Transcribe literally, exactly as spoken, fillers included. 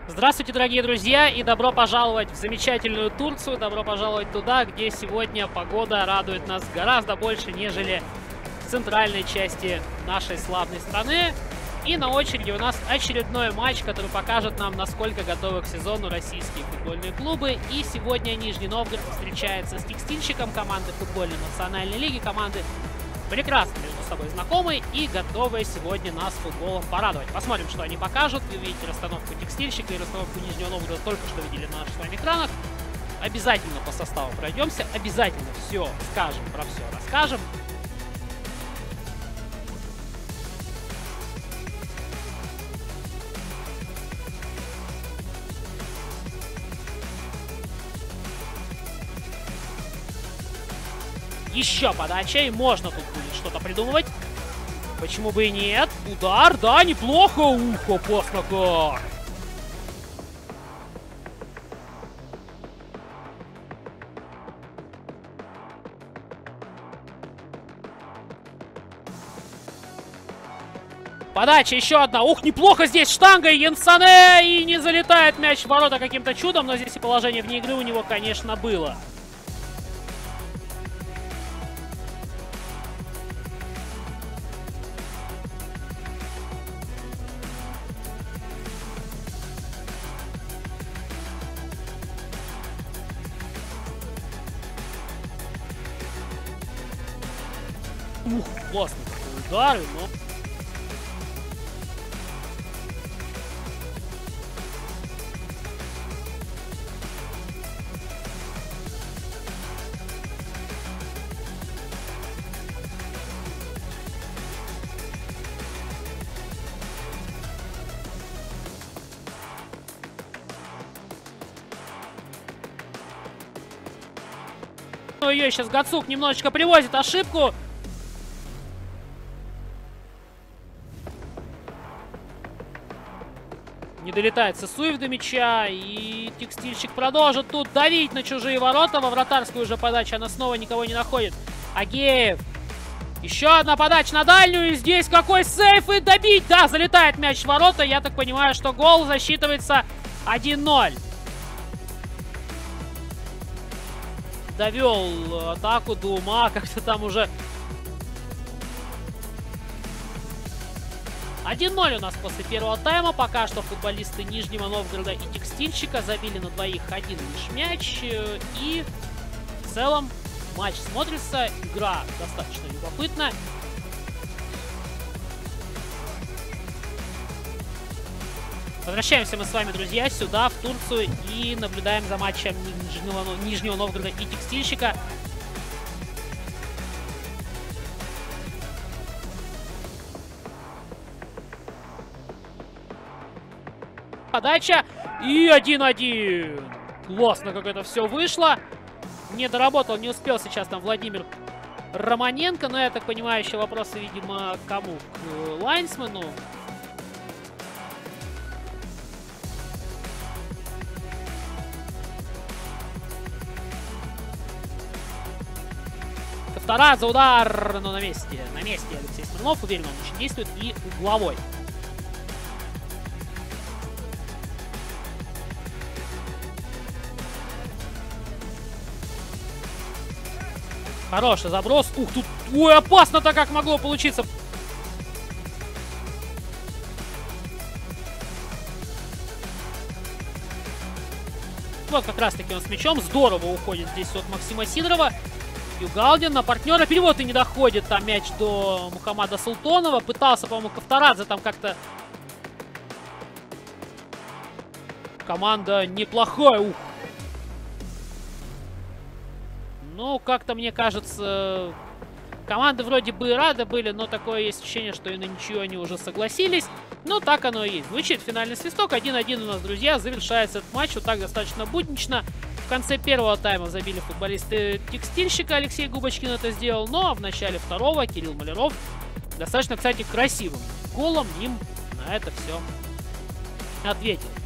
Здравствуйте, дорогие друзья, и добро пожаловать в замечательную Турцию. Добро пожаловать туда, где сегодня погода радует нас гораздо больше, нежели в центральной части нашей славной страны. И на очереди у нас очередной матч, который покажет нам, насколько готовы к сезону российские футбольные клубы. И сегодня Нижний Новгород встречается с Текстильщиком, команды футбольной национальной лиги, команды прекрасно между собой знакомые и готовые сегодня нас футболом порадовать. Посмотрим, что они покажут. Вы видите расстановку Текстильщика и расстановку Нижнего Новгорода только что видели на наших с вами экранах. Обязательно по составу пройдемся, обязательно все скажем, про все расскажем. Еще подача, и можно тут будет что-то придумывать. Почему бы и нет? Удар, да, неплохо. Ух, опасно как. Подача еще одна. Ух, неплохо здесь штанга Янсане. И не залетает мяч в ворота каким-то чудом. Но здесь и положение вне игры у него, конечно, было. Ух, классный такой удар, но... Ее сейчас Гацук немножечко привозит ошибку. Не долетает Сысуев до мяча, и Текстильщик продолжит тут давить на чужие ворота. Во вратарскую уже подача, она снова никого не находит. Агеев. Еще одна подача на дальнюю, и здесь какой сейф, и добить. Да, залетает мяч в ворота. Я так понимаю, что гол засчитывается один ноль. Довел атаку до ума, как-то там уже... один ноль у нас после первого тайма. Пока что футболисты Нижнего Новгорода и Текстильщика забили на двоих один лишь мяч. И в целом матч смотрится. Игра достаточно любопытна. Возвращаемся мы с вами, друзья, сюда, в Турцию, и наблюдаем за матчем Нижнего, Нижнего Новгорода и Текстильщика. Подача и один один. Классно, как это все вышло. Не доработал, не успел сейчас там Владимир Романенко. Но я так понимаю, еще вопросы, видимо, кому? К лайнсмену. Вторая за удар, но на месте. На месте Алексей Смирнов. Уверен, он очень действует. И угловой. Хороший заброс. Ух, тут... Ой, опасно-то как могло получиться. Вот как раз-таки он с мячом. Здорово уходит здесь от Максима Сидорова. Югалдин на партнера. Перевод и не доходит там мяч до Мухаммада Султонова. Пытался, по-моему, Ковторадзе там как-то... Команда неплохая. Ух. Ну, как-то, мне кажется, команды вроде бы и рады были, но такое есть ощущение, что и на ничью они уже согласились. Ну, так оно и есть. Звучит финальный свисток. один один у нас, друзья. Завершается этот матч. Вот так достаточно буднично. В конце первого тайма забили футболисты Текстильщика. Алексей Губочкин это сделал. Ну, а в начале второго Кирилл Маляров достаточно, кстати, красивым голом им на это все ответил.